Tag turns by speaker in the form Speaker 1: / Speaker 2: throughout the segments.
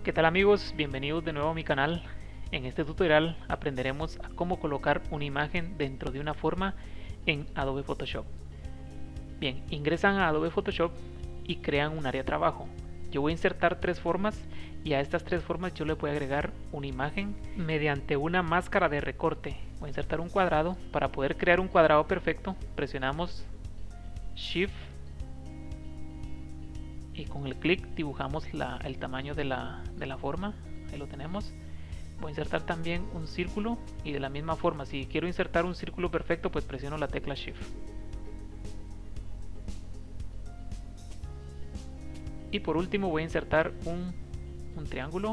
Speaker 1: ¿Qué tal amigos? Bienvenidos de nuevo a mi canal. En este tutorial aprenderemos a cómo colocar una imagen dentro de una forma en Adobe Photoshop. Bien, ingresan a Adobe Photoshop y crean un área de trabajo. Yo voy a insertar tres formas y a estas tres formas yo le voy a agregar una imagen mediante una máscara de recorte. Voy a insertar un cuadrado. Para poder crear un cuadrado perfecto, presionamos Shift y con el clic dibujamos el tamaño de la forma. Ahí lo tenemos. Voy a insertar también un círculo y de la misma forma, si quiero insertar un círculo perfecto, pues presiono la tecla Shift. Y por último voy a insertar un triángulo.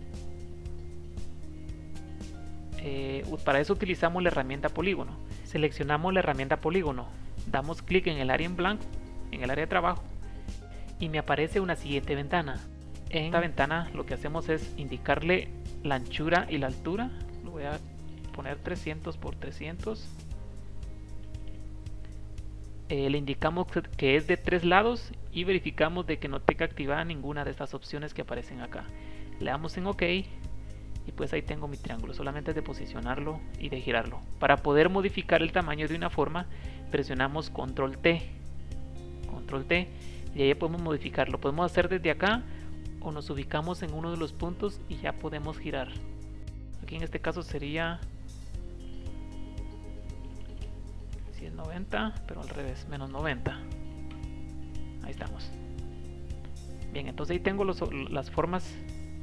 Speaker 1: Para eso utilizamos la herramienta polígono. Seleccionamos la herramienta polígono, damos clic en el área en blanco, en el área de trabajo, y me aparece una siguiente ventana. En esta ventana lo que hacemos es indicarle la anchura y la altura. Lo voy a poner 300 por 300. Le indicamos que es de 3 lados y verificamos de que no tenga activada ninguna de estas opciones que aparecen acá. Le damos en OK y pues ahí tengo mi triángulo. Solamente es de posicionarlo y de girarlo. Para poder modificar el tamaño de una forma, presionamos Control T y ahí podemos modificarlo. Podemos hacer desde acá o nos ubicamos en uno de los puntos y ya podemos girar. Aquí en este caso sería, si es 90, pero al revés, menos 90. Ahí estamos. Bien, entonces ahí tengo las formas.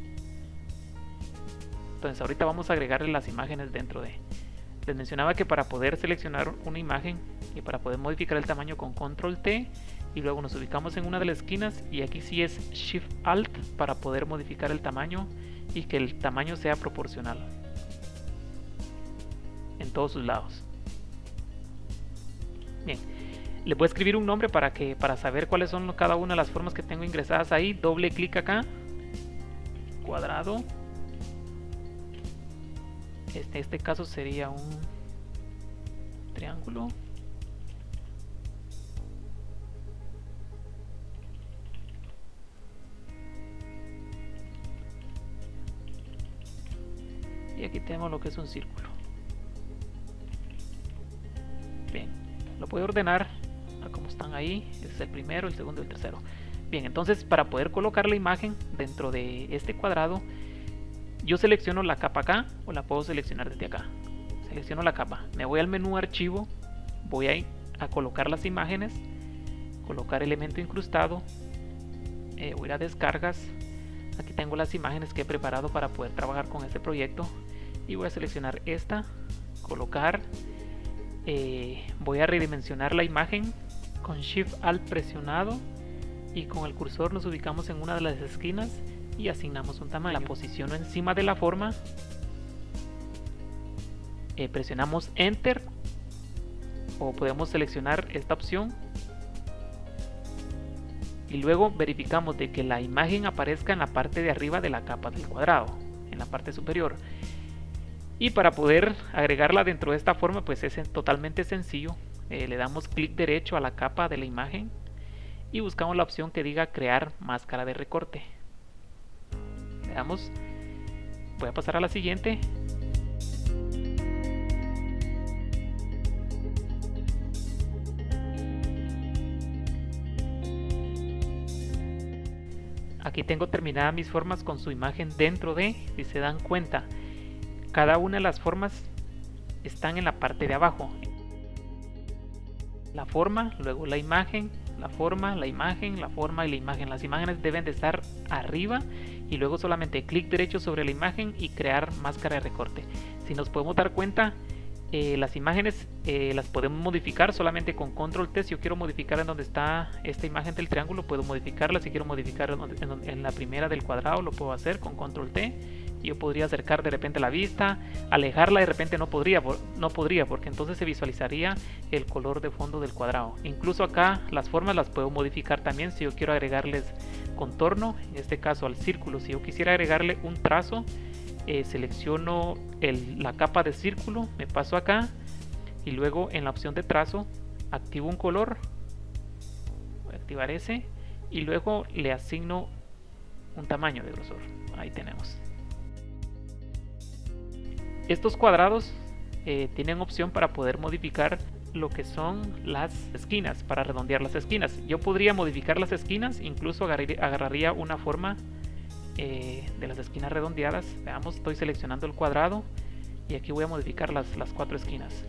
Speaker 1: Entonces ahorita vamos a agregarle las imágenes dentro de. Les mencionaba que para poder seleccionar una imagen y para poder modificar el tamaño con Control T y luego nos ubicamos en una de las esquinas, y aquí sí es Shift Alt para poder modificar el tamaño y que el tamaño sea proporcional en todos sus lados. Bien, le voy a escribir un nombre para saber cuáles son cada una de las formas que tengo ingresadas ahí. Doble clic acá, cuadrado. Este caso sería un triángulo. Y aquí tenemos lo que es un círculo. Bien, lo puedo ordenar a como están ahí. Este es el primero, el segundo y el tercero. Bien, entonces para poder colocar la imagen dentro de este cuadrado, yo selecciono la capa acá o la puedo seleccionar desde acá. Selecciono la capa, me voy al menú archivo, voy a colocar las imágenes, colocar elemento incrustado, voy a ir a descargas. Aquí tengo las imágenes que he preparado para poder trabajar con este proyecto y voy a seleccionar esta, colocar. Voy a redimensionar la imagen con Shift Alt presionado y con el cursor nos ubicamos en una de las esquinas y asignamos un tamaño. La posiciono encima de la forma, presionamos Enter o podemos seleccionar esta opción y luego verificamos de que la imagen aparezca en la parte de arriba de la capa del cuadrado, en la parte superior. Y para poder agregarla dentro de esta forma, pues es totalmente sencillo. Le damos clic derecho a la capa de la imagen y buscamos la opción que diga crear máscara de recorte. Le damos, voy a pasar a la siguiente. Aquí tengo terminadas mis formas con su imagen dentro de, si se dan cuenta, cada una de las formas están en la parte de abajo. La forma, luego la imagen, la forma, la imagen, la forma y la imagen. Las imágenes deben de estar arriba y luego solamente clic derecho sobre la imagen y crear máscara de recorte. Si nos podemos dar cuenta, las imágenes las podemos modificar solamente con Control T. Si yo quiero modificar en donde está esta imagen del triángulo, puedo modificarla. Si quiero modificar en la primera del cuadrado, lo puedo hacer con Control T. Yo podría acercar de repente la vista, alejarla de repente no podría porque entonces se visualizaría el color de fondo del cuadrado. Incluso acá las formas las puedo modificar también si yo quiero agregarles contorno, en este caso al círculo. Si yo quisiera agregarle un trazo, selecciono la capa de círculo, me paso acá y luego en la opción de trazo activo un color, voy a activar ese y luego le asigno un tamaño de grosor. Ahí tenemos. Estos cuadrados tienen opción para poder modificar lo que son las esquinas, para redondear las esquinas. Yo podría modificar las esquinas, incluso agarraría una forma de las esquinas redondeadas. Veamos, estoy seleccionando el cuadrado y aquí voy a modificar las 4 esquinas.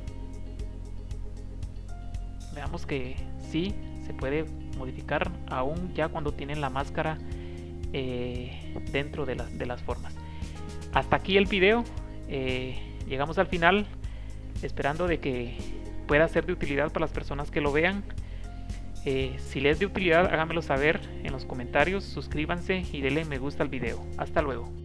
Speaker 1: Veamos que sí se puede modificar aún ya cuando tienen la máscara dentro de las formas. Hasta aquí el video. Llegamos al final, esperando de que pueda ser de utilidad para las personas que lo vean. Si les es de utilidad, háganmelo saber en los comentarios, suscríbanse y denle me gusta al video. Hasta luego.